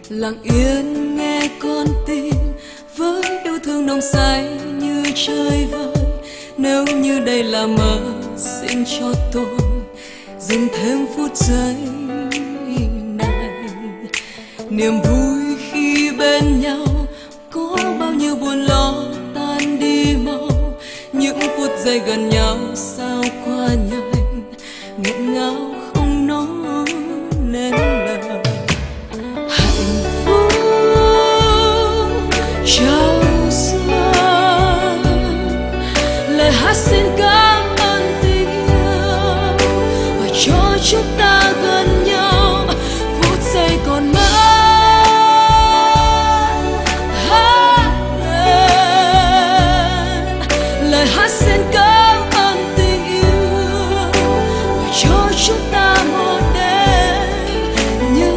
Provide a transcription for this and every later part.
lặng yên nghe con tim với yêu thương nồng say như chơi vơi. Nếu như đây là mơ, xin cho tôi dừng thêm phút giây này. Niềm vui khi bên nhau có bao nhiêu buồn lo tan đi mau. Những phút giây gần nhau sao qua nhanh, nghẹn ngào không nói nên lời. Hạnh phúc trao dâng, lời hát xin cảm ơn tình yêu và cho chúng ta gần nhau phút giây còn mãi. Lời hát xin cảm ơn tình yêu và cho chúng ta một đêm như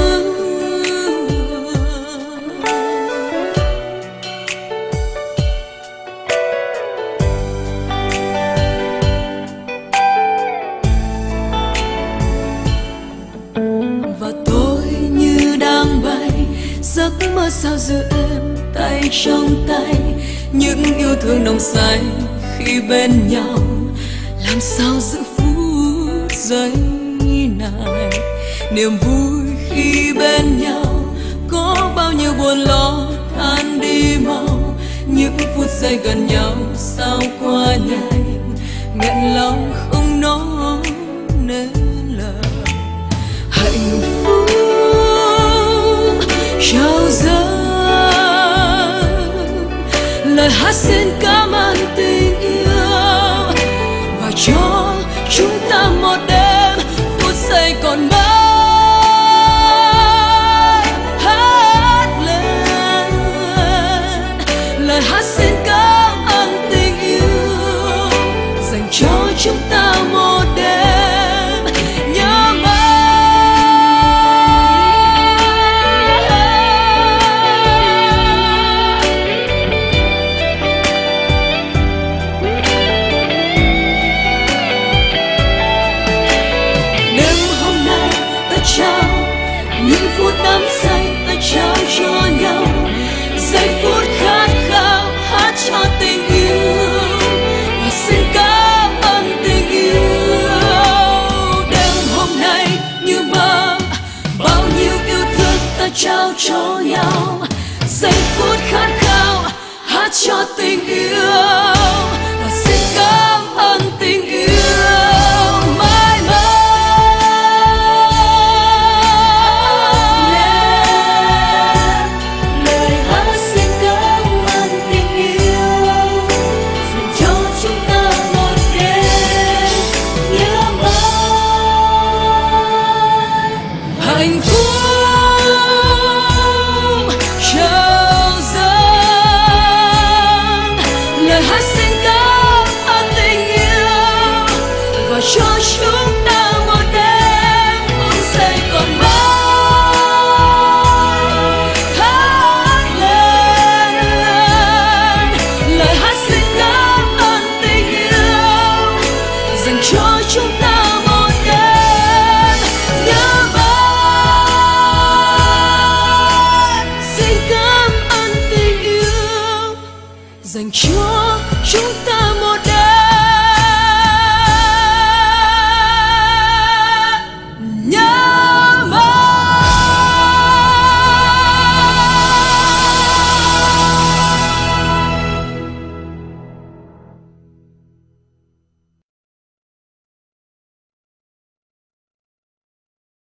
và tôi như đang bay, giấc mơ sao giữ em tay trong tay. Những yêu thương nồng say khi bên nhau, làm sao giữ phút giây này. Niềm vui khi bên nhau có bao nhiêu buồn lo tan đi mau. Những phút giây gần nhau sao qua nhanh, nghẹn lòng không nói nên lời. Hạnh phúc trao dâng, lời hát xin cảm ơn tình yêu và cho chúng ta một đêm phút giây còn mãi. Hát lên lời hát xin cảm ơn tình yêu dành cho chúng ta một đêm nhớ mãi. Những phút đắm say ta trao cho nhau, giây phút khát khao hát cho tình yêu và xin cảm ơn tình yêu. Đêm hôm nay như mơ, bao nhiêu yêu thương ta trao cho nhau, giây phút khát khao hát cho tình yêu và xin cảm ơn tình yêu. Hạnh phúc trao dâng, lời hát xin cảm ơn tình yêu và cho chúng ta một đêm phút giây còn mãi. Hát lên lời hát xin cảm ơn tình yêu dành cho chúng ta một đêm nhớ mãi. Dành cho chúng ta